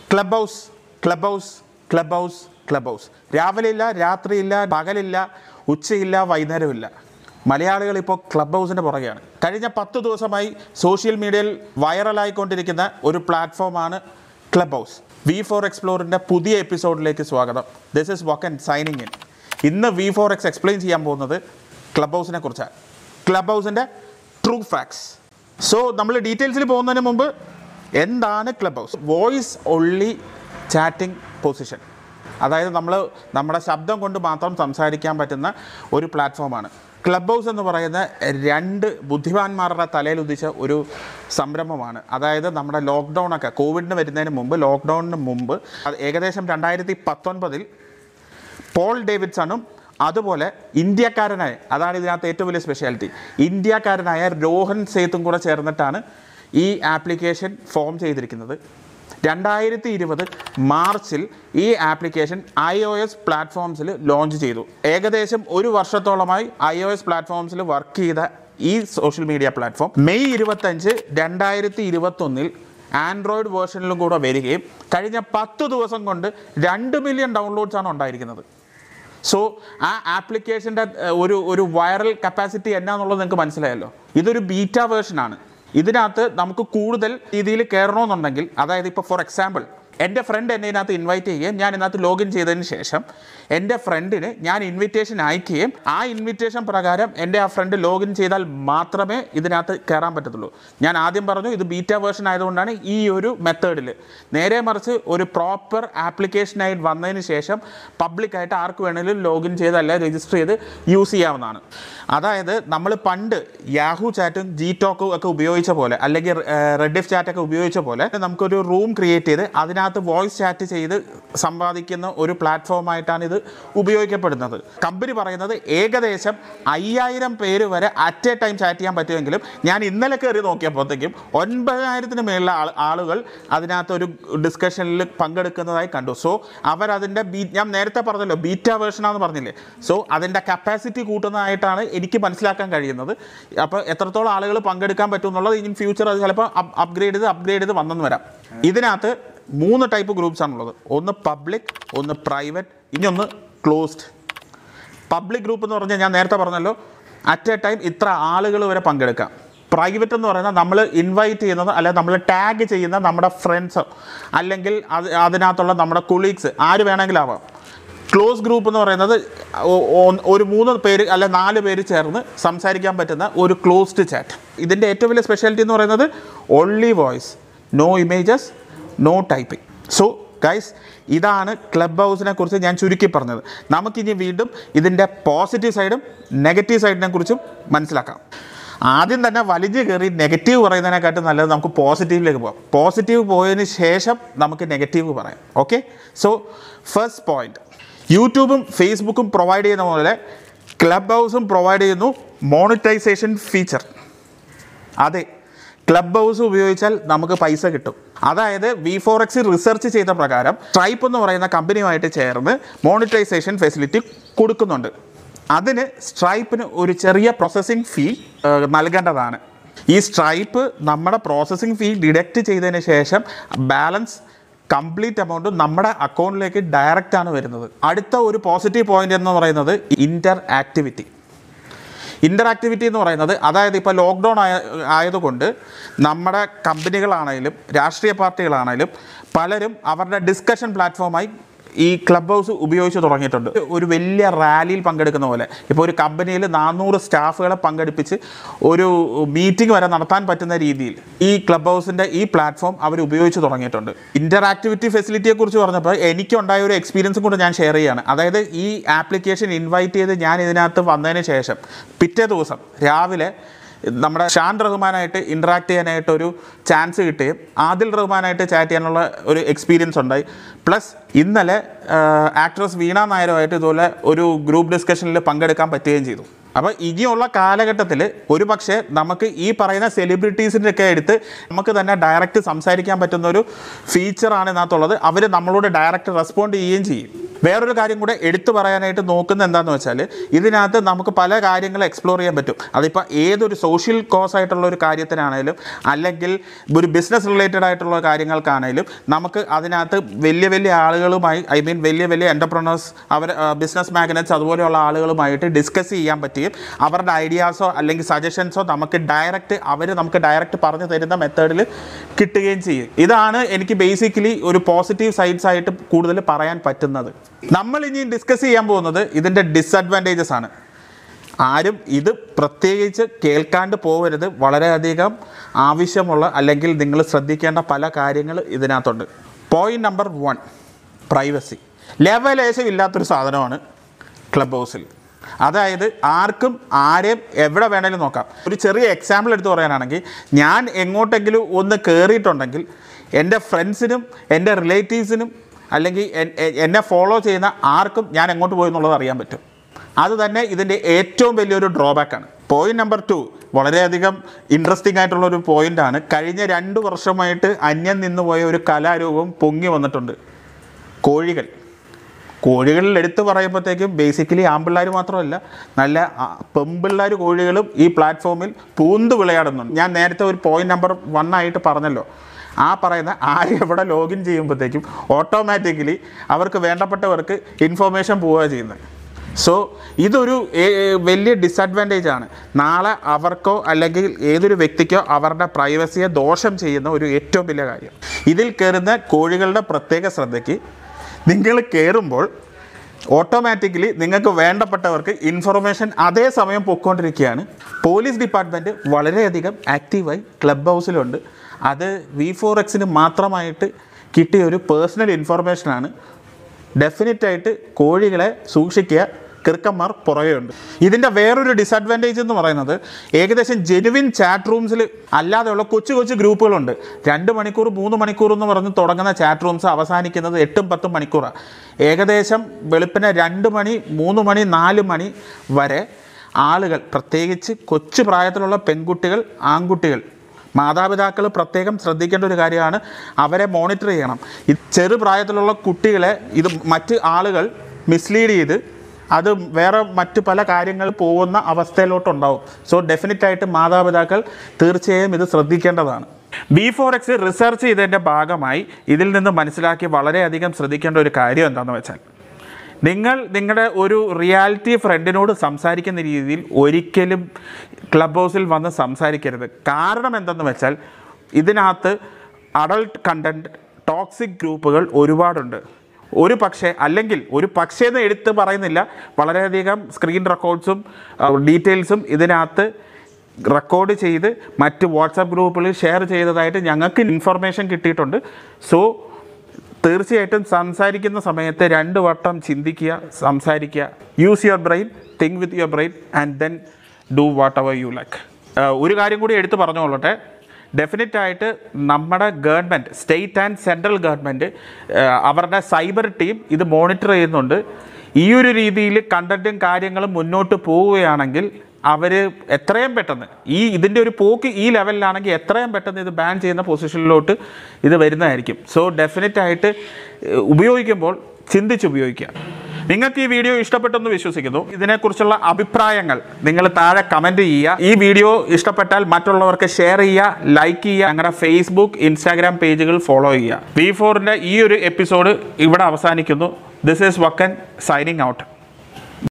Club house രാവിലെയില്ല, രാത്രിയില്ല, പകലില്ല, ഉച്ചയില്ല, വൈകുന്നേരമില്ല. മലയാളികൾ ഇപ്പോൾ club ഹൗസിൻ്റെ പുറകെയാണ്. കഴിഞ്ഞ 10 ദിവസമായി സോഷ്യൽ മീഡിയയിൽ വൈറലായിക്കൊണ്ടിരിക്കുന്ന ഒരു പ്ലാറ്റ്ഫോമാണ് ക്ലബ് ഹൗസ്. V4 എക്സ്പ്ലോറിൻ്റെ പുതിയ എപ്പിസോഡിലേക്ക് സ്വാഗതം. ദിസ് ഈസ് വക്കൻ സൈനിങ് ഇൻ. ഇന്ന് V4X എക്സ്പ്ലെയിൻ ചെയ്യാൻ പോകുന്നത് ക്ലബ് ഹൗസിനെ കുറിച്ചാണ്. ക്ലബ് ഹൗസിൻ്റെ ട്രൂ ഫാക്ട്സ്. സോ നമ്മൾ ഡീറ്റെയിൽസിൽ പോകുന്നതിന് മുമ്പ് എന്താണ് Clubhouse? Voice only chatting position. അതായത് നമ്മുടെ ശബ്ദം കൊണ്ട് മാത്രം സംസാരിക്കാൻ പറ്റുന്ന ഒരു പ്ലാറ്റ്ഫോമാണ് ക്ലബ് ഹൗസ് എന്ന് പറയുന്ന 2 ബുദ്ധിമാന്മാരുടെ തലയിൽ ഉദിച്ച ഒരു സംരംഭമാണ്. അതായത് നമ്മുടെ ലോക്ക്ഡൗണൊക്കെ കോവിഡിന് വരുന്നതിന് മുമ്പ്, ലോക്ക്ഡൗണിന് മുമ്പ് ഏകദേശം 2019 പോൾ ഡേവിഡ്സണും അതുപോലെ ഇന്ത്യക്കാരനായ, അതാണ് ഇതിനകത്ത് ഏറ്റവും വലിയ സ്പെഷ്യാലിറ്റി, ഇന്ത്യക്കാരനായ രോഹൻ സേത്തും കൂടെ ചേർന്നിട്ടാണ് ഈ ആപ്ലിക്കേഷൻ ഫോം ചെയ്തിരിക്കുന്നത്. 2020 മാർച്ചിൽ ഈ ആപ്ലിക്കേഷൻ iOS പ്ലാറ്റ്ഫോംസിൽ ലോഞ്ച് ചെയ്തു. ഏകദേശം 1 വർഷത്തോളമായി iOS പ്ലാറ്റ്ഫോംസിൽ വർക്ക് ചെയ്ത ഈ social media platform May 25, 2021 android വേർഷനിലും കൂടെ വരികയും കഴിഞ്ഞ 10 ദിവസം കൊണ്ട് 2 മില്യൺ ഡൗൺലോഡ്സാണ് ഉണ്ടായിരിക്കുന്നത്. സോ ആ ആപ്ലിക്കേഷൻ്റെ ഒരു വൈറൽ കപ്പാസിറ്റി എന്നാന്നുള്ളത് നിങ്ങൾക്ക് മനസ്സിലായല്ലോ. ഇതൊരു ബീറ്റ വേർഷനാണ്. ഇതിനകത്ത് നമുക്ക് കൂടുതൽ രീതിയിൽ കയറണമെന്നുണ്ടെങ്കിൽ, അതായത് ഇപ്പോൾ ഫോർ എക്സാമ്പിൾ എൻ്റെ ഫ്രണ്ട് എന്നെ ഇതിനകത്ത് ഇൻവൈറ്റ് ചെയ്യുകയും ഞാൻ ഇതിനകത്ത് ലോഗിൻ ചെയ്തതിന് ശേഷം എൻ്റെ ഫ്രണ്ടിന് ഞാൻ ഇൻവിറ്റേഷൻ അയക്കുകയും ആ ഇൻവിറ്റേഷൻ പ്രകാരം എൻ്റെ ആ ഫ്രണ്ട് ലോഗിൻ ചെയ്താൽ മാത്രമേ ഇതിനകത്ത് കയറാൻ പറ്റത്തുള്ളൂ. ഞാൻ ആദ്യം പറഞ്ഞു ഇത് ബീറ്റ വേർഷൻ ആയതുകൊണ്ടാണ് ഈ ഒരു മെത്തേഡിൽ. നേരെ മറിച്ച് ഒരു പ്രോപ്പർ ആപ്ലിക്കേഷനായി വന്നതിന് ശേഷം പബ്ലിക്കായിട്ട് ആർക്ക് വേണമെങ്കിലും ലോഗിൻ ചെയ്ത് അല്ല രജിസ്റ്റർ ചെയ്ത് യൂസ് ചെയ്യാവുന്നതാണ്. അതായത് നമ്മൾ പണ്ട് യാഹൂ ചാറ്റും Gtalk ഒക്കെ ഉപയോഗിച്ച പോലെ, അല്ലെങ്കിൽ റെഡിഫ് ചാറ്റൊക്കെ ഉപയോഗിച്ച പോലെ നമുക്കൊരു റൂം ക്രിയേറ്റ് ചെയ്ത് അതിനകത്ത് വോയിസ് ചാറ്റ് ചെയ്ത് സമ്പാദിക്കുന്ന ഒരു പ്ലാറ്റ്ഫോമായിട്ടാണ് ഇത് ഉപയോഗിക്കപ്പെടുന്നത്. കമ്പനി പറയുന്നത് ഏകദേശം 5000 പേര് വരെ അറ്റ് എ ടൈം ചാറ്റ് ചെയ്യാൻ പറ്റുമെങ്കിലും ഞാൻ ഇന്നലെ കയറി നോക്കിയപ്പോഴത്തേക്കും 9000-ന് മേലുള്ള ആളുകൾ അതിനകത്തൊരു ഡിസ്കഷനിൽ പങ്കെടുക്കുന്നതായി കണ്ടു. സോ അവരതിൻ്റെ ഞാൻ നേരത്തെ പറഞ്ഞല്ലോ ബീറ്റ വേർഷനാണെന്ന് പറഞ്ഞില്ലേ. സോ അതിൻ്റെ കപ്പാസിറ്റി കൂട്ടുന്നതായിട്ടാണ് എനിക്ക് മനസ്സിലാക്കാൻ കഴിയുന്നത്. അപ്പോൾ എത്രത്തോളം ആളുകൾ പങ്കെടുക്കാൻ പറ്റും എന്നുള്ളത് ഇൻ ഫ്യൂച്ചർ അത് ചിലപ്പോൾ അപ്ഗ്രേഡ് ചെയ്ത് വന്നെന്ന് വരാം. ഇതിനകത്ത് 3 ടൈപ്പ് ഗ്രൂപ്പ്സ് ആണുള്ളത്. ഒന്ന് പബ്ലിക്, ഒന്ന് പ്രൈവറ്റ്, ഇനി ഒന്ന് ക്ലോസ്ഡ്. പബ്ലിക് ഗ്രൂപ്പ് എന്ന് പറഞ്ഞാൽ ഞാൻ നേരത്തെ പറഞ്ഞല്ലോ അറ്റ് എ ടൈം ഇത്ര ആളുകൾ വരെ പങ്കെടുക്കാം. പ്രൈവറ്റ് എന്ന് പറയുന്നത് നമ്മൾ ഇൻവൈറ്റ് ചെയ്യുന്നത്, അല്ലെങ്കിൽ നമ്മൾ ടാഗ് ചെയ്യുന്ന നമ്മുടെ ഫ്രണ്ട്സോ അല്ലെങ്കിൽ അതിനകത്തുള്ള നമ്മുടെ കൊളീഗ്സ് ആര് വേണമെങ്കിലും ആവാം. ക്ലോസ് ഗ്രൂപ്പ് എന്ന് പറയുന്നത് ഒരു 3 പേര് അല്ല 4 പേര് ചേർന്ന് സംസാരിക്കാൻ പറ്റുന്ന ഒരു ക്ലോസ്ഡ് ചാറ്റ്. ഇതിൻ്റെ ഏറ്റവും വലിയ സ്പെഷ്യാലിറ്റി എന്ന് പറയുന്നത് only voice, no images, no typing. So guys, ഇതാണ് ക്ലബ് ഹൗസിനെ കുറിച്ച് ഞാൻ ചുരുക്കി പറഞ്ഞത്. നമുക്കിനി വീണ്ടും ഇതിൻ്റെ പോസിറ്റീവ് സൈഡും നെഗറ്റീവ് സൈഡിനെ കുറിച്ചും മനസ്സിലാക്കാം. ആദ്യം തന്നെ വലിഞ്ഞ് കയറി നെഗറ്റീവ് പറയുന്നതിനെക്കാട്ടും നല്ലത് നമുക്ക് പോസിറ്റീവിലേക്ക് പോകാം. പോസിറ്റീവ് പോയതിന് ശേഷം നമുക്ക് നെഗറ്റീവ് പറയാം. ഓക്കെ, സോ ഫസ്റ്റ് പോയിന്റ്, യൂട്യൂബും ഫേസ്ബുക്കും പ്രൊവൈഡ് ചെയ്യുന്ന പോലെ ക്ലബ് ഹൗസും പ്രൊവൈഡ് ചെയ്യുന്നു മോണിറ്റൈസേഷൻ ഫീച്ചർ. അതെ, ക്ലബ് ഹൗസ് ഉപയോഗിച്ചാൽ നമുക്ക് പൈസ കിട്ടും. അതായത് V4X റിസർച്ച് ചെയ്ത പ്രകാരം സ്ട്രൈപ്പ് എന്ന് പറയുന്ന കമ്പനിയുമായിട്ട് ചേർന്ന് മോണിറ്റൈസേഷൻ ഫെസിലിറ്റി കൊടുക്കുന്നുണ്ട്. അതിന് സ്ട്രൈപ്പിന് ഒരു ചെറിയ പ്രോസസ്സിംഗ് ഫീ നൽകേണ്ടതാണ്. ഈ സ്ട്രൈപ്പ് നമ്മുടെ പ്രോസസ്സിംഗ് ഫീ ഡിഡക്റ്റ് ചെയ്തതിന് ശേഷം ബാലൻസ് കംപ്ലീറ്റ് എമൗണ്ട് നമ്മുടെ അക്കൗണ്ടിലേക്ക് ഡയറക്റ്റാണ് വരുന്നത്. അടുത്ത ഒരു പോസിറ്റീവ് പോയിന്റ് എന്ന് പറയുന്നത് ഇൻ്ററാക്ടിവിറ്റി എന്ന് പറയുന്നത്, അതായത് ഇപ്പോൾ ലോക്ക്ഡൗൺ ആയതുകൊണ്ട് നമ്മുടെ കമ്പനികളാണെങ്കിലും രാഷ്ട്രീയ പാർട്ടികളാണെങ്കിലും പലരും അവരുടെ ഡിസ്കഷൻ പ്ലാറ്റ്ഫോമായി ഈ ക്ലബ് ഹൗസ് ഉപയോഗിച്ച് തുടങ്ങിയിട്ടുണ്ട്. ഒരു വലിയ റാലിയിൽ പങ്കെടുക്കുന്ന പോലെ, ഇപ്പോൾ ഒരു കമ്പനിയിൽ 400 സ്റ്റാഫുകളെ പങ്കെടുപ്പിച്ച് ഒരു മീറ്റിംഗ് വരെ നടത്താൻ പറ്റുന്ന രീതിയിൽ ഈ ക്ലബ് ഹൗസിൻ്റെ ഈ പ്ലാറ്റ്ഫോം അവർ ഉപയോഗിച്ച് തുടങ്ങിയിട്ടുണ്ട്. ഇൻ്ററാക്ടിവിറ്റി ഫെസിലിറ്റിയെക്കുറിച്ച് പറഞ്ഞപ്പോൾ എനിക്കുണ്ടായ ഒരു എക്സ്പീരിയൻസും കൂടെ ഞാൻ ഷെയർ ചെയ്യുകയാണ്. അതായത് ഈ ആപ്ലിക്കേഷൻ ഇൻവൈറ്റ് ചെയ്ത് ഞാൻ ഇതിനകത്ത് വന്നതിന് ശേഷം പിറ്റേ ദിവസം രാവിലെ നമ്മുടെ ഷാൻ റഹ്മാനായിട്ട് ഇൻട്രാക്ട് ചെയ്യാനായിട്ടൊരു ചാൻസ് കിട്ടുകയും ആദിൽ റഹ്മാനായിട്ട് ചാറ്റ് ചെയ്യാനുള്ള ഒരു എക്സ്പീരിയൻസ് ഉണ്ടായി. പ്ലസ് ഇന്നലെ ആക്ട്രസ് വീണ നായരുമായിട്ട് ഇതുപോലെ ഒരു ഗ്രൂപ്പ് ഡിസ്കഷനിൽ പങ്കെടുക്കാൻ പറ്റുകയും ചെയ്തു. അപ്പോൾ ഇനിയുള്ള കാലഘട്ടത്തിൽ ഒരു പക്ഷേ നമുക്ക് ഈ പറയുന്ന സെലിബ്രിറ്റീസിൻ്റെ ഒക്കെ എടുത്ത് നമുക്ക് തന്നെ ഡയറക്റ്റ് സംസാരിക്കാൻ പറ്റുന്ന ഒരു ഫീച്ചറാണ് ഇതിനകത്തുള്ളത്. അവർ നമ്മളോട് ഡയറക്റ്റ് റെസ്പോണ്ട് ചെയ്യുകയും ചെയ്യും. വേറൊരു കാര്യം കൂടെ എടുത്തു പറയാനായിട്ട് നോക്കുന്നത് എന്താണെന്ന് വെച്ചാൽ ഇതിനകത്ത് നമുക്ക് പല കാര്യങ്ങൾ എക്സ്പ്ലോർ ചെയ്യാൻ പറ്റും. അതിപ്പോൾ ഏതൊരു സോഷ്യൽ കോസ് ആയിട്ടുള്ള ഒരു കാര്യത്തിനാണേലും അല്ലെങ്കിൽ ഒരു ബിസിനസ് റിലേറ്റഡ് ആയിട്ടുള്ള കാര്യങ്ങൾക്കാണേലും നമുക്ക് അതിനകത്ത് വലിയ വലിയ ആളുകളുമായി വലിയ വലിയ എൻ്റർപ്രണേഴ്സ് അവർ ബിസിനസ് മാഗ്നറ്റ്സ് അതുപോലെയുള്ള ആളുകളുമായിട്ട് ഡിസ്കസ് ചെയ്യാൻ പറ്റുകയും അവരുടെ ഐഡിയാസോ അല്ലെങ്കിൽ സജഷൻസോ നമുക്ക് ഡയറക്റ്റ് പറഞ്ഞു തരുന്ന മെത്തേഡിൽ കിട്ടുകയും ചെയ്യും. ഇതാണ് എനിക്ക് ബേസിക്കലി ഒരു പോസിറ്റീവ് സൈഡ്സ് ആയിട്ട് കൂടുതൽ പറയാൻ പറ്റുന്നത്. നമ്മൾ ഇനി ഡിസ്കസ് ചെയ്യാൻ പോകുന്നത് ഇതിൻ്റെ ഡിസഡ്വാൻറ്റേജസ് ആണ്. ആരും ഇത് പ്രത്യേകിച്ച് കേൾക്കാണ്ട് പോകരുത്. വളരെയധികം ആവശ്യമുള്ള അല്ലെങ്കിൽ നിങ്ങൾ ശ്രദ്ധിക്കേണ്ട പല കാര്യങ്ങൾ ഇതിനകത്തുണ്ട്. Point number 1, privacy. ലെവലേശം ഇല്ലാത്തൊരു സാധനമാണ് ക്ലബ് ഹൗസിൽ. അതായത് ആർക്കും ആരെയും എവിടെ വേണമെങ്കിലും നോക്കാം. ഒരു ചെറിയ എക്സാമ്പിൾ എടുത്ത് പറയാനാണെങ്കിൽ, ഞാൻ എങ്ങോട്ടെങ്കിലും ഒന്ന് കയറിയിട്ടുണ്ടെങ്കിൽ എൻ്റെ ഫ്രണ്ട്സിനും എൻ്റെ റിലേറ്റീവ്സിനും അല്ലെങ്കിൽ എന്നെ ഫോളോ ചെയ്യുന്ന ആർക്കും ഞാൻ എങ്ങോട്ട് പോയി എന്നുള്ളത് അറിയാൻ പറ്റും. അത് തന്നെ ഇതിൻ്റെ ഏറ്റവും വലിയൊരു ഡ്രോബാക്കാണ്. പോയിന്റ് നമ്പർ 2 വളരെയധികം ഇൻട്രസ്റ്റിംഗ് ആയിട്ടുള്ളൊരു പോയിൻ്റാണ്. കഴിഞ്ഞ 2 വർഷമായിട്ട് അന്യം നിന്ന് പോയ ഒരു കലാരൂപം പൊങ്ങി വന്നിട്ടുണ്ട്. കോഴികളിൽ എടുത്ത് പറയുമ്പോഴത്തേക്കും ബേസിക്കലി ആൺപിള്ളേർ മാത്രമല്ല, നല്ല പെൺപിള്ളേർ കോഴികളും ഈ പ്ലാറ്റ്ഫോമിൽ പൂന്ത് വിളയാടുന്നുണ്ട്. ഞാൻ നേരത്തെ ഒരു പോയിന്റ് നമ്പർ 1 ആയിട്ട് പറഞ്ഞല്ലോ, ആ പറയുന്ന ആരും എവിടെ ലോഗിൻ ചെയ്യുമ്പോഴത്തേക്കും ഓട്ടോമാറ്റിക്കലി അവർക്ക് വേണ്ടപ്പെട്ടവർക്ക് ഇൻഫോർമേഷൻ പോവുക ചെയ്യുന്നത്. സോ ഇതൊരു വലിയ ഡിസഡ്വാൻറ്റേജ് ആണ്. നാളെ അവർക്കോ അല്ലെങ്കിൽ ഏതൊരു വ്യക്തിക്കോ അവരുടെ പ്രൈവസിയെ ദോഷം ചെയ്യുന്ന ഒരു ഏറ്റവും വലിയ കാര്യം. ഇതിൽ കയറുന്ന കോഴികളുടെ പ്രത്യേക ശ്രദ്ധയ്ക്ക്, നിങ്ങൾ കയറുമ്പോൾ ഓട്ടോമാറ്റിക്കലി നിങ്ങൾക്ക് വേണ്ടപ്പെട്ടവർക്ക് ഇൻഫർമേഷൻ അതേസമയം പൊയ്ക്കൊണ്ടിരിക്കുകയാണ്. പോലീസ് ഡിപ്പാർട്ട്മെൻറ്റ് വളരെയധികം ആക്റ്റീവായി ക്ലബ് ഹൗസിലുണ്ട്. അത് V4Xന് മാത്രമായിട്ട് കിട്ടിയ ഒരു പേഴ്സണൽ ഇൻഫർമേഷനാണ്. ഡെഫിനറ്റായിട്ട് കോഴികളെ സൂക്ഷിക്കുക, കിറുക്കന്മാർ പുറകെയുണ്ട്. ഇതിൻ്റെ വേറൊരു ഡിസഡ്വാൻറ്റേജ് എന്ന് പറയുന്നത്, ഏകദേശം ജെനുവിൻ ചാറ്റ് റൂംസിൽ അല്ലാതെയുള്ള കൊച്ചു ഗ്രൂപ്പുകളുണ്ട്. 2 മണിക്കൂർ 3 മണിക്കൂർ എന്ന് പറഞ്ഞ് തുടങ്ങുന്ന ചാറ്റ് റൂംസ് അവസാനിക്കുന്നത് 8-10 മണിക്കൂറാണ്. ഏകദേശം വെളുപ്പിനെ 2 മണി 3 മണി 4 മണി വരെ ആളുകൾ, പ്രത്യേകിച്ച് കൊച്ചു പ്രായത്തിലുള്ള പെൺകുട്ടികൾ ആൺകുട്ടികൾ, മാതാപിതാക്കൾ പ്രത്യേകം ശ്രദ്ധിക്കേണ്ട ഒരു കാര്യമാണ്. അവരെ മോണിറ്റർ ചെയ്യണം. ചെറുപ്രായത്തിലുള്ള കുട്ടികളെ ഇത് മറ്റ് ആളുകൾ മിസ്ലീഡ് ചെയ്ത് അത് വേറെ മറ്റ് പല കാര്യങ്ങൾ പോകുന്ന അവസ്ഥയിലോട്ടുണ്ടാവും. സോ ഡെഫിനറ്റായിട്ട് മാതാപിതാക്കൾ തീർച്ചയായും ഇത് ശ്രദ്ധിക്കേണ്ടതാണ്. V4X റിസർച്ച് ചെയ്തതിൻ്റെ ഭാഗമായി ഇതിൽ നിന്ന് മനസ്സിലാക്കി വളരെയധികം ശ്രദ്ധിക്കേണ്ട ഒരു കാര്യം എന്താണെന്ന് വെച്ചാൽ, നിങ്ങൾ നിങ്ങളുടെ ഒരു റിയാലിറ്റി ഫ്രണ്ടിനോട് സംസാരിക്കുന്ന രീതിയിൽ ഒരിക്കലും ക്ലബ് ഹൗസിൽ വന്ന് സംസാരിക്കരുത്. കാരണം എന്തെന്ന് വെച്ചാൽ, ഇതിനകത്ത് അഡൾട്ട് കണ്ടൻറ്റ്, ടോക്സിക് ഗ്രൂപ്പുകൾ ഒരുപാടുണ്ട്. ഒരു പക്ഷേ എന്ന് എടുത്ത് പറയുന്നില്ല, വളരെയധികം സ്ക്രീൻ റെക്കോർഡ്സും ഡീറ്റെയിൽസും ഇതിനകത്ത് റെക്കോർഡ് ചെയ്ത് മറ്റ് വാട്സാപ്പ് ഗ്രൂപ്പുകളിൽ ഷെയർ ചെയ്തതായിട്ട് ഞങ്ങൾക്ക് ഇൻഫർമേഷൻ കിട്ടിയിട്ടുണ്ട്. സോ തീർച്ചയായിട്ടും സംസാരിക്കുന്ന സമയത്ത് 2 വട്ടം ചിന്തിക്കുക, സംസാരിക്കുക. Use your brain, think with your brain and then do whatever you like. ഒരു കാര്യം കൂടി എടുത്ത് പറഞ്ഞുകൊള്ളട്ടെ, ഡെഫിനറ്റായിട്ട് നമ്മുടെ government, state and central government, അവരുടെ സൈബർ ടീം ഇത് മോണിറ്റർ ചെയ്യുന്നുണ്ട്. ഈ ഒരു രീതിയിൽ കണ്ടൻറ്റും കാര്യങ്ങളും മുന്നോട്ട് പോവുകയാണെങ്കിൽ അവർ എത്രയും പെട്ടെന്ന് ഇതിൻ്റെ ഒരു പോക്ക് ഈ ലെവലിലാണെങ്കിൽ എത്രയും പെട്ടെന്ന് ഇത് ബാൻ ചെയ്യുന്ന പൊസിഷനിലോട്ട് ഇത് വരുന്നതായിരിക്കും. സോ ഡെഫിനറ്റായിട്ട് ഉപയോഗിക്കുമ്പോൾ ചിന്തിച്ചുപയോഗിക്കുക. നിങ്ങൾക്ക് ഈ വീഡിയോ ഇഷ്ടപ്പെട്ടെന്ന് വിശ്വസിക്കുന്നു. ഇതിനെക്കുറിച്ചുള്ള അഭിപ്രായങ്ങൾ നിങ്ങൾ താഴെ കമൻറ്റ് ചെയ്യുക. ഈ വീഡിയോ ഇഷ്ടപ്പെട്ടാൽ മറ്റുള്ളവർക്ക് ഷെയർ ചെയ്യുക, ലൈക്ക് ചെയ്യുക. ഞങ്ങളുടെ ഫേസ്ബുക്ക്, ഇൻസ്റ്റാഗ്രാം പേജുകൾ ഫോളോ ചെയ്യുക. V4ൻ്റെ ഈ ഒരു എപ്പിസോഡ് ഇവിടെ അവസാനിക്കുന്നു. ദിസ് ഈസ് വക്കൻ സൈനിങ് ഔട്ട്.